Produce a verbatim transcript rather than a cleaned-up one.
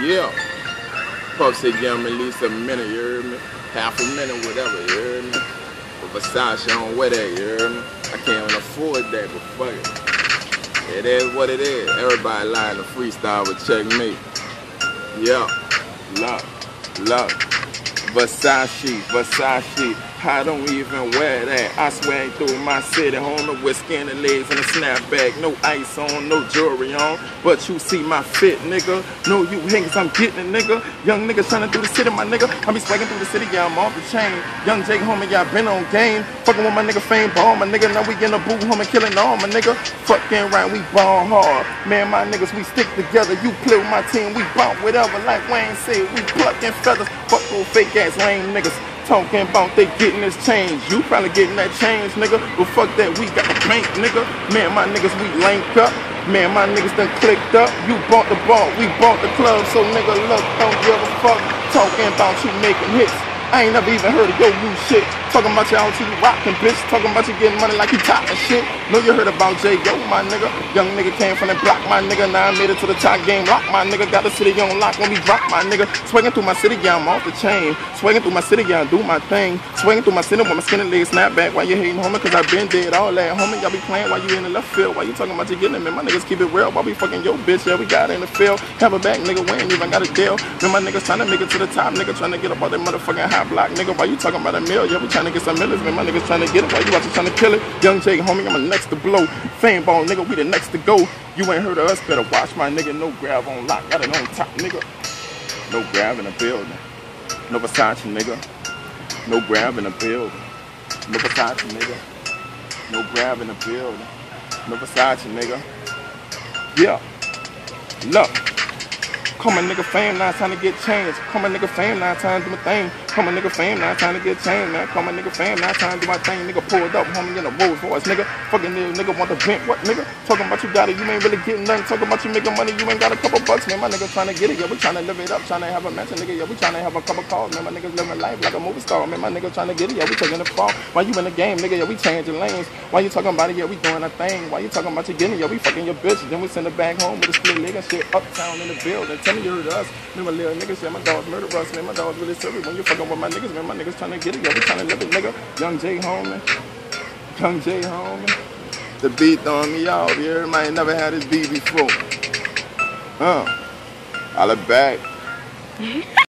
Yeah. Puff said, give him at least a minute, you heard me? Half a minute, whatever, you heard me? But Versace, I don't wear that, you heard me? I can't even afford that, but fuck it. It is what it is. Everybody lying to freestyle with Checkmate. Yeah. Love. Love. Versace, Versace. I don't even wear that. I swag through my city, homie, with skinny legs and a snapback. No ice on, no jewelry on. But you see my fit, nigga. No, you hang, cause I'm getting it, nigga. Young niggas trying to do the city, my nigga. I be swagging through the city, yeah, I'm off the chain. Young Jake, homie, yeah, I been on game. Fucking with my nigga Fame Ball, my nigga. Now we in the booth, homie, killing all my nigga. Fucking right, we ball hard. Man, my niggas, we stick together. You play with my team, we bump whatever. Like Wayne said, we plucking feathers. Fuck those fake ass lame niggas. Talking about they getting this change. You probably getting that change, nigga. But fuck that, we got the bank, nigga. Man, my niggas, we linked up. Man, my niggas done clicked up. You bought the ball, we bought the club. So nigga, look, don't give a fuck. Talking about you making hits. I ain't never even heard of your new shit. Talking about you out you rockin', bitch. Talking about you getting money like you top and shit. Know you heard about J. Yo, my nigga. Young nigga came from the block, my nigga. Now I made it to the top game. Lock, my nigga. Got the city on lock when we drop, my nigga. Swinging through my city, yeah, I'm off the chain. Swinging through my city, yeah, I do my thing. Swinging through my city with my skinny legs snap back. Why you hating, homie? Cause I been dead all that, homie. Y'all be playing while you in the left field. Why you talking about you getting it, man? My niggas keep it real. Why we fucking your bitch? Yeah, we got it in the field. Have a back, nigga. We ain't even got a deal. Man, my niggas trying to make it to the top, nigga. Trying to get up on that motherfucking high block, nigga. Why you talking about a mill? Yeah, we trying to get some millions, man. My niggas trying to get it. Why you out there trying to kill it? Young Jake, homie, I'm the next to blow. Fame Ball, nigga, we the next to go. You ain't heard of us, better watch my nigga. No grab on lock, got it on top, nigga. No grab in the building. No Versace, nigga. No grab in the building. No Versace, nigga. No grab in the building. No Versace, nigga. Yeah. Look. Come on, nigga, fame, now it's time to get changed. Come on, nigga, fame, now it's time to do my thing. Come on, nigga, fame, now it's time to get changed, man. Come on, nigga, fame, now it's time to do my thing. Nigga, pulled up, homie, in a Rolls Royce, nigga. Fucking nigga, nigga want the vent, what, nigga? Talking about you got it, you ain't really getting nothing. Talking about you making money, you ain't got a couple bucks, man. My nigga trying to get it, yeah, we trying to live it up, trying to have a mansion, nigga, yeah, we trying to have a couple cars, man. My niggas living life like a movie star, man. My nigga trying to get it, yeah, we taking the fall. Why you in the game, nigga, yeah, we changing lanes. Why you talking about it, yeah, we doing a thing. Why you talking about you getting it, yeah, we fucking your bitch. Then we send it back home with a split leg and shit, uptown in the building. Tell me you heard us. Man, my little niggas, yeah, my dog's murder us, man. My dog's really serious. When you fucking with my niggas, man, my niggas trying to get it, yeah, we trying to live it, nigga. Young J, homie. Young J, homie. The beat throwing me out, you heard me? I ain't never had this beat before. Huh. Holla back.